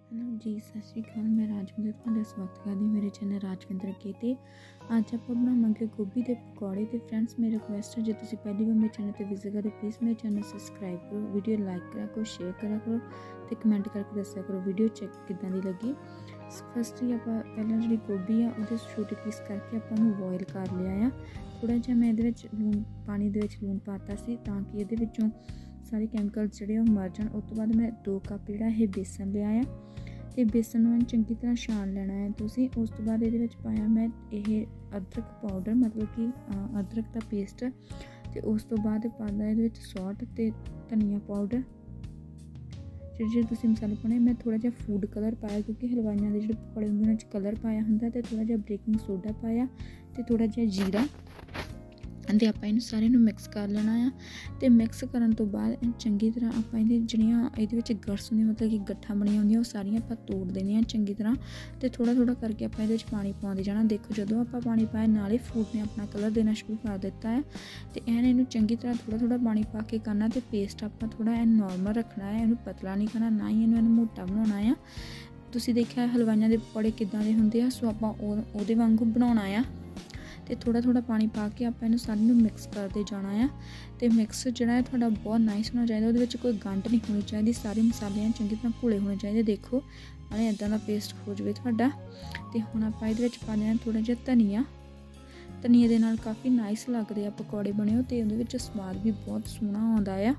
Hello जी, सत श्री अकाल। मैं राजविंदर तुहाडा स्वागत करदी मेरे चैनल राजविंदर के ते अज आप बनावांगे गोभी के पकौड़े। तो फ्रेंड्स मेरी रिक्वेस्ट है, जो तुसीं पहली बार मेरे चैनल पर विजिट करो प्लीज़ मेरे चैनल सबसक्राइब करो, वीडियो लाइक करा करो, शेयर करा करो तो कमेंट करके दस्या करो वीडियो चेक किदां दी लगी। फस्टली आप पहला जी गोभी आ वो छोटे पीस करके आप बॉयल कर लिया आ। थोड़ा जिहा मैं ये लून पानी दे विच लून पाता सी ताकि ये सारे कैमिकल जोड़े मर जाए। उस तो बाद मैं 2 कप जोड़ा बेसन लिया आ तो बेसन में चंगी तरह छान लेना है तुसी। उस तो बाद ये पाया मैं ये अदरक पाउडर मतलब कि अदरक का पेस्ट तो उस तो बाद पादा ये सॉल्ट तो धनिया पाउडर जो तुम मसाले पाने। मैं थोड़ा जहा फूड कलर पाया क्योंकि हलवाइयों के जो पकौड़े होंगे उन्होंने कलर पाया होंगे तो थोड़ा जहा बेकिंग सोडा पाया तो थोड़ा जहा जीरा तो आप इन सारे मिक्स कर लेना आ। तो मिक्स करने तो बाद चंगी तरह आप ये गट्स होंगे मतलब कि गट्ठा बनिया होंगे सारिया आप तोड़ देनिया चंगी तरह। तो थोड़ा थोड़ा करके आप ये पानी पाते जाना। देखो जो आप पानी पाया नाल ही फूड ने अपना कलर देना शुरू कर दिता है। तो इन चंगी तरह थोड़ा थोड़ा पानी पा के करना। तो पेस्ट आप थोड़ा नॉर्मल रखना है, इन्हू पतला नहीं करना ना ही इन्हू मोटा बनाना है। तुसीं देखिया हलवाइयों के पकौड़े किदां दे हुंदे आ, सो आपां उहदे वांगू बनाउणा आ। तो थोड़ा थोड़ा पानी पा के आप इन सारे मिक्स करते जाना है। तो मिक्स जो है थोड़ा बहुत नाइस होना चाहिए, वो कोई गंढ नहीं होनी चाहिए, सारे मसाले चंगी तरह घुले होने चाहिए। देखो मैंने इदा का पेस्ट हो जाए थोड़ा। तो हुण आप ये पा देना थोड़ा जहा धनिया। धनिया के नाल काफ़ी नाइस लगते हैं पकौड़े बने तो ये स्वाद भी बहुत सोहना आता है।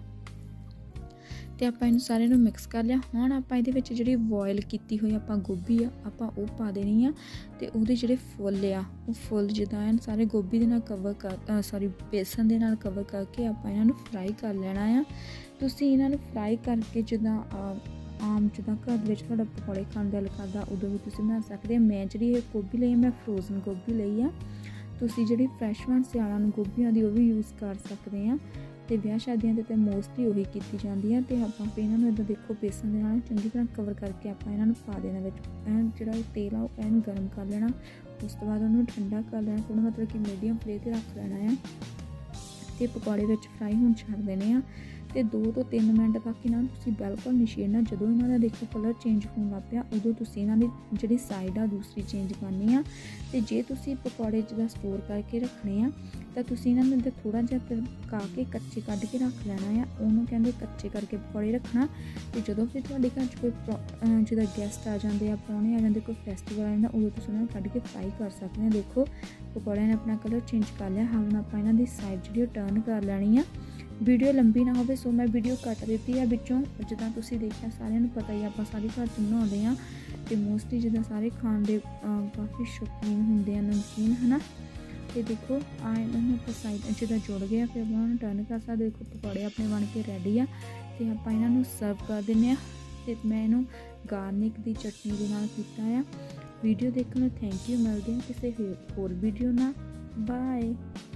तो आप इन सारे मिक्स कर लिया। हुण आप जी बॉयल की हुई आप गोभी आप पा देनी आ। तो वो जो फुल आ वो फुल जिदा सारे गोभी के कवर कर सॉरी बेसन के कवर करके आप इन्हों फ्राई कर लेना आ। तुसीं इन्हों फ्राई करके जिदा आम जिदा घर थोड़ा पकौड़े खाने दिल करदा उदों भी तुसीं बना सकते। मैं जी गोभी लई मैं फ्रोजन गोभी लई आ। तुसीं जी फ्रैश वन सियाला गोभी आती वो भी यूज़ कर सकते हैं। तो ब्याह शादियों तो मोस्टली उही की जाती है। तो आप इन्हों इदा देखो बेसन के चंगी तरह कवर करके आप इन्हों पा देना। जो तेल आ एन गर्म कर लेना। उस तो बाद उन्होंने ठंडा कर लेना, थोड़ा मतलब कि मीडियम फ्लेम पर रख लेना है। तो पकौड़े फ्राई होने छड्ड देने आ। तो 2 तो 3 मिनट तक इन्होंने बिल्कुल नहीं छेड़ना। जो इन्हों देखो कलर चेंज होने लग पाया उदों तुसीं इन्हां दी जी साइड आ दूसरी चेंज करनी आ। तो जे तुसीं पकौड़े जिदा स्टोर करके रखने आ तो तुसीं इन्हां थोड़ा जिहा पका के कच्चे कढ़ के रख लेना है। उन्होंने कहते कच्चे करके पकौड़े रखना। तो जो फिर तुहाडे घर कोई जिदा गेस्ट आ जाते प्राहुणे आ जाते कोई फेस्टिवल आ जाता उदों तुसीं उन्होंने कढ़ के फ्राई कर सकते हैं। देखो पकौड़े ने अपना कलर चेंज कर लिया। हुण आप इन्हां दी साइड जी टर्न कर लैनी आ। वीडियो लंबी ना हो सो मैं वीडियो कट दी है बिचों। जिदा तुसीं देखिया सारिਆਂ ਨੂੰ पता ही आप सारे घर च बनाते हैं। तो मोस्टली जिदा सारे खाने के काफ़ी शौकीन होंगे नमकीन है ना। तो देखो इन्होंने साइड जिदा जुड़ गया फिर आप टर्न कर सकते। देखो पकौड़े अपने बन के रेडी आ। तो आप इन्हों सर्व कर दें। तो मैं इन्हूं गार्लिक की चटनी के नाल कीता आ। वीडियो देखने थैंक यू। मिलते हैं किसी होर वीडियो ना। बाय।